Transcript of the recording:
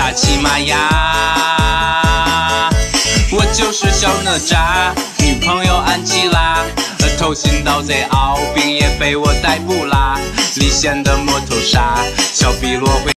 沙琪玛呀。我就是小哪吒，女朋友安琪拉，偷心盗贼敖丙也被我逮捕啦。离线的摩托沙，小碧罗会。